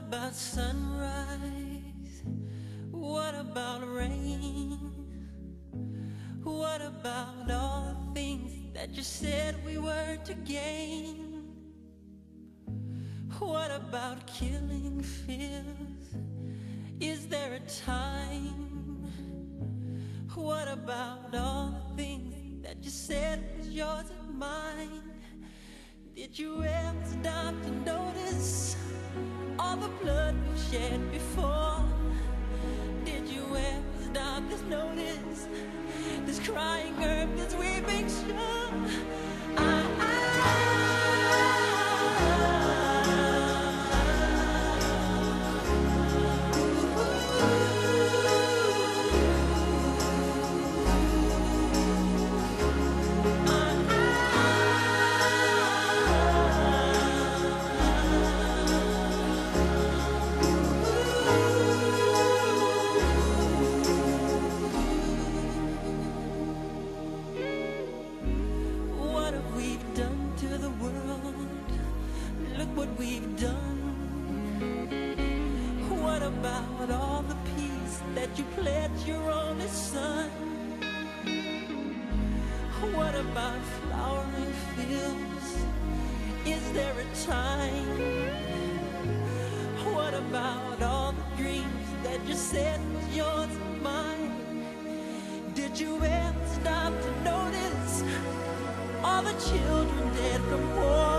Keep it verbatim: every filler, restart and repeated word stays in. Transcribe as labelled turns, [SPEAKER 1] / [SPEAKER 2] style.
[SPEAKER 1] about sunrise? What about rain? What about all the things that you said we were to gain? What about killing fears? Is there a time? What about all the things that you said was yours and mine? Did you ever stop to notice all the blood we've shed before? Did you ever stop to notice this crying earth, this weeping shore? I, I what we've done. What about all the peace that you pledged your only son? What about flowering fields? Is there a time? What about all the dreams that you said was yours and mine? Did you ever stop to notice all the children dead from war?